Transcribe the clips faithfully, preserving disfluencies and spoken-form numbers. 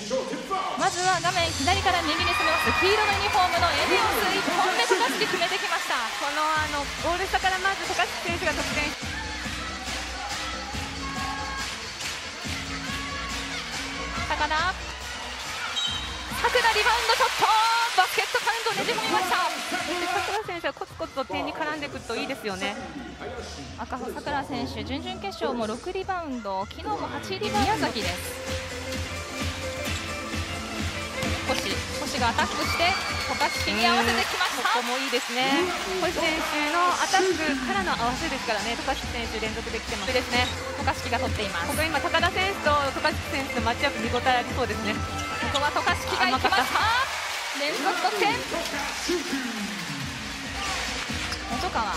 まずは画面左から右に攻めます黄色のユニフォームのエネオスいっぽんめ渡嘉敷決めてきました。 このあのゴール下からまず渡嘉敷選手が得点。 高田さくらリバウンドショットバスケットカウントねじ込みました。 さくら選手はコツコツと点に絡んでいくといいですよね。 赤穂さくら選手準々決勝もろくリバウンド昨日もはちリバウンド。宮崎です。星星がアタックして渡嘉敷に合わせてきました。 ここもいいですね。星選手のアタックからの合わせですからね。渡嘉敷選手連続できてますですね。 渡嘉敷が取っています。 ここ今高田選手と渡嘉敷選手のマッチアップ見応えありそうですね。 ここは渡嘉敷が行きました。連続得点。本川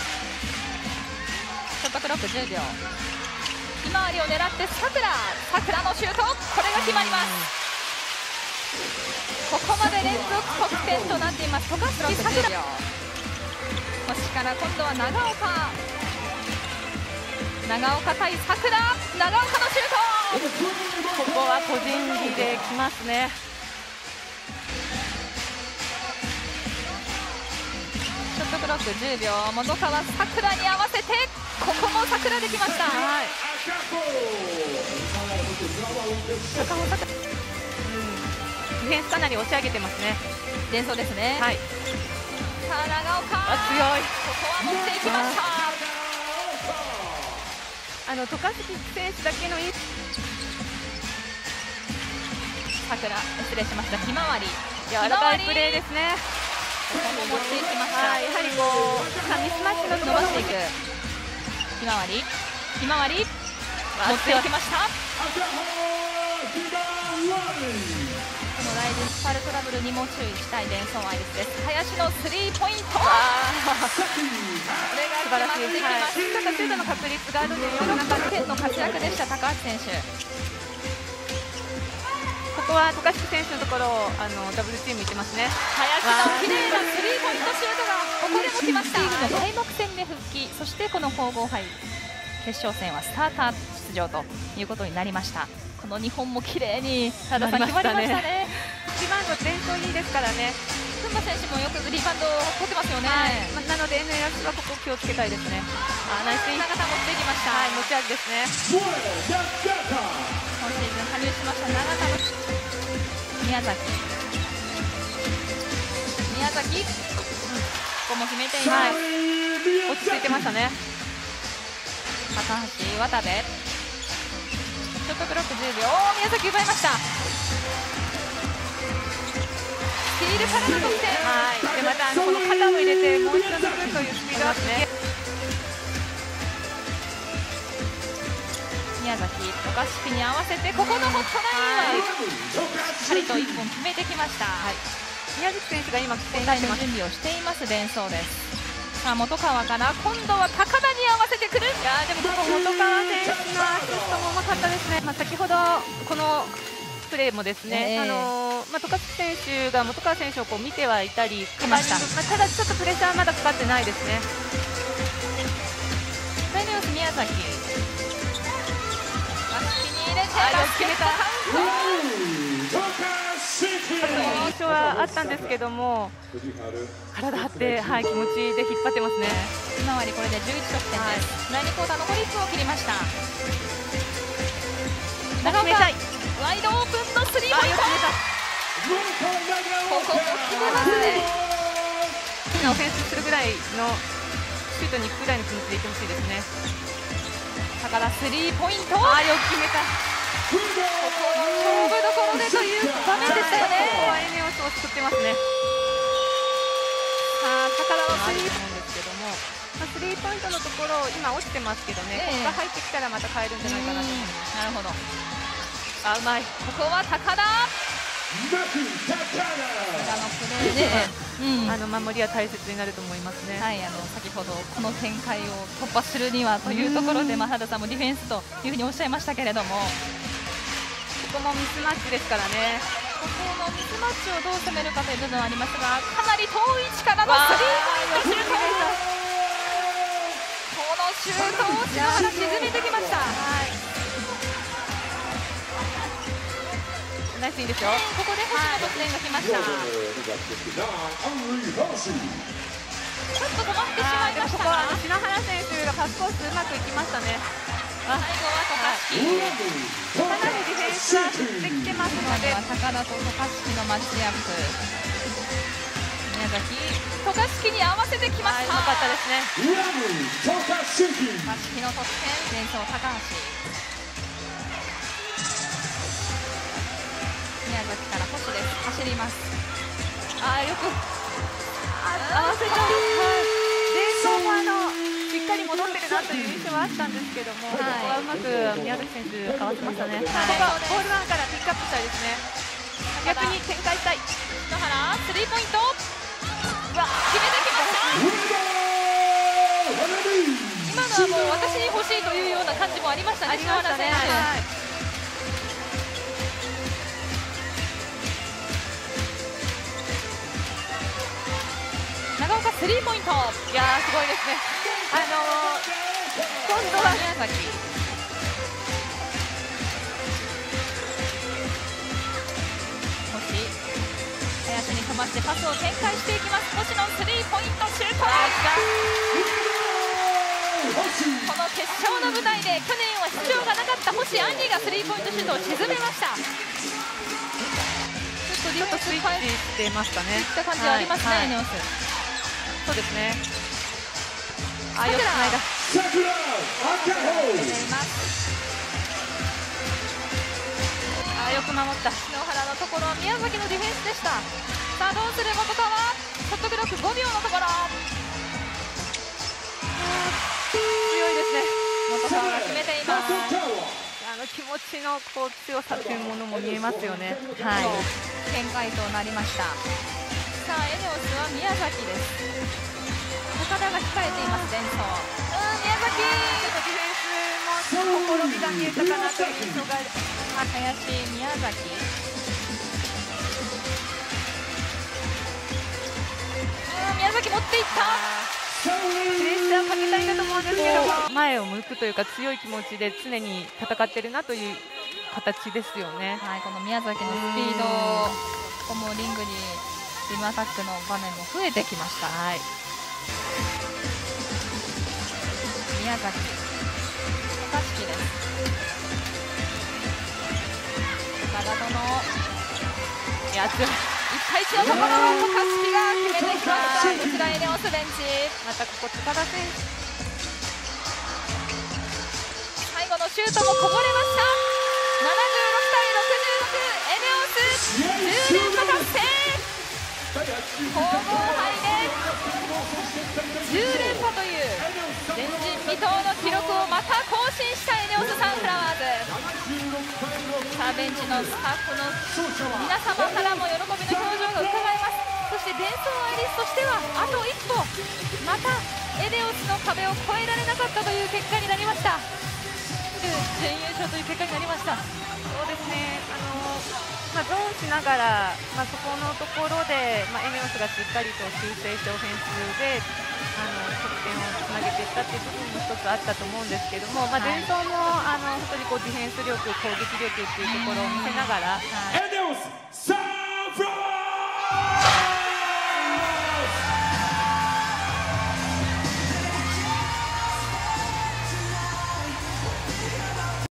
ショットクロックじゅうびょうひまわりを狙ってさくらさくらのシュートこれが決まります。ここまで連続得点となっています。渡嘉敷さくら星から今度は長岡長岡対さくら長岡のシュートここは個人技できますね。 ショットクロックじゅうびょう本川さくらに合わせてここもさくらできました。はい高尾さくらディフェンスかなり押し上げてますね。 連想ですね。はい。さあ長岡。 強い。 ここは持っていきました。 あの渡嘉敷選手だけのいい。 さくら失礼しました。ひまわり。 柔らかいプレーですね。 ここも持っていきました。 やはりこうミスマッチの伸ばしていく。ひまわり。ひまわり。持っていきました。このライブファウルトラブルにも注意したいデンソンアイリスです。林のスリーポイント。これが決まってきます。ちょっとシュートの確率があるのでよなかった点の活躍でした高橋選手。 ここは渡嘉敷選手のところをあのダブルチームいってますね。 林の綺麗なスリーポイントシュートがここでも来ました。リーグの開幕戦で復帰、そしてこの皇后杯決勝戦はスターター出場ということになりました。このにほんも綺麗に決まりましたね。 リバウンド連投いいですからね。 群馬選手もよくリバウンドを取ってますよね。 はい、まあ、なので エヌエス はここ気をつけたいですね。 あナイスイン長田持っていきました。 はい、持ち味ですね。 今シーズン加入しました長田の宮崎宮崎、うん、ここも決めています。 落ち着いてましたね。 高橋渡部ショットクロックじゅうびょう宮崎奪いました。スティールからの得点。 はい。でまたあのこの肩を入れてもう一度抜くというスピードアップね。 宮崎渡嘉敷に合わせてここのホットラインはしっかりといっぽん決めてきました。はい、 宮崎選手が今起点の準備をしています連想です。さあ本川から今度は高田に合わせてくる。いやでもここ本川選手のアシストもうまかったですね。まあ、先ほどこのプレーもですね、えー、あのまあ、渡嘉敷選手が本川選手をこう見てはいたりしました。まあ、ただちょっとプレッシャーはまだかかってないですね。 ダイナミス宮崎足に入れてバスケットカウントという印象はあったんですけども体張って、はい、気持ちで引っ張ってますね。 ひまわりこれでじゅういち得点です。だいにクォーター残りいっぷんを切りました。長岡ワイドオープンのスリーポイント。ここも決めますね。 オフェンスするぐらいのシュートに行くぐらいの気持ちでいってほしいですね。 高田スリーポイント。 あよく決めた。 ここの勝負どころでという場面でしたよね。 ここはエネオスを作ってますね。 さあ高田のスリーなんですけども、まあ、スリーポイントのところ今落ちてますけどね、えー、ここが入ってきたらまた変えるんじゃないかなと思います。 なるほど。 あうまい。 ここは高田。高田のプレーで、 うん、あの守りは大切になると思いますね。 はい、あの先ほどこの展開を突破するにはというところで、まあ、原田さんもディフェンスというふうにおっしゃいましたけれども、 ここもミスマッチですからね。 ここのミスマッチをどう攻めるかという部分はありますが、かなり遠い位置からのスリーポイントシュート。このシュートを篠原沈めてきました。はい、 ナイやすいんですよ。 ここで星の得点が来ました。ちょっと止まってしまいましたが、 ここは篠原選手がパスコースうまくいきましたね。 最後は渡嘉敷、 かなりディフェンスはできてますので、 高田と渡嘉敷のマッチアップ。宮崎、渡嘉敷に合わせてきました。 うまかったですね。 渡嘉敷の得点、前走高橋。宮崎から星です。走ります。 あーよく合わせた。前走もあのしっかり戻ってるなという印象はあったんですけども、ここはうまく宮崎選手合わせましたね。ここはボールワンからピックアップしたいですね。逆に展開したい。 篠原スリーポイント、うわ決めてきました。今のはもう私に欲しいというような感じもありましたね。篠原選手。長岡スリーポイント、 いやーすごいですね。あのー、今度は宮崎、星、林に飛ばしてパスを展開していきます。星のスリーポイントシュート、この決勝の舞台で去年は出場がなかった星杏利がスリーポイントシュートを沈めました。 ちょっとスイッチしてましたね。 いった感じありますね、エネオス。 そうですね。あ、よくつないだ。あ、よく守った。 篠原のところは宮崎のディフェンスでした。さあどうする元川、ショットクロックごびょうのところ。 強いですね。 元川が決めています。 あの気持ちのこう強さというものも見えますよね。 はい。展開となりました。さあエネオスは宮崎です。高田が控えています。前走、うん、宮崎ちょっとディフェンスもほころびが見えたかなという印象が。 林、宮崎、うん、宮崎持っていった。 プレッシャーをかけたいんだと思うんですけども、前を向くというか強い気持ちで常に戦ってるなという形ですよね。 はい、この宮崎のスピード、ここもリングにリムアタックの場面も増えてきました。はい、宮崎、渡嘉敷です。長戸のいや強い。 いち対いちのところを渡嘉敷が決めてきました。こちらエネオスベンチ。 またここ高田選手、 最後のシュートもこぼれました。ななじゅうろくたいろくじゅうろく、エネオスじゅう連覇達成。皇后杯でじゅう連覇という前人未到の記録をまた更新したエネオスサンフラワーズ。さあベンチのスタッフの皆様からも喜びの表情が伺えます。そしてデンソーアイリスとしてはあと一歩またエネオスの壁を越えられなかったという結果になりました。準優勝という結果になりました。 そうですね。あのまあ、ゾーンしながら、まあ、そこのところで、まあ、エネオスがしっかりと修正してオフェンスであの得点をつなげていったという部分も一つあったと思うんですけども、まあ、前走もあの本当にこうディフェンス力、攻撃力っていうところを見せながら。はい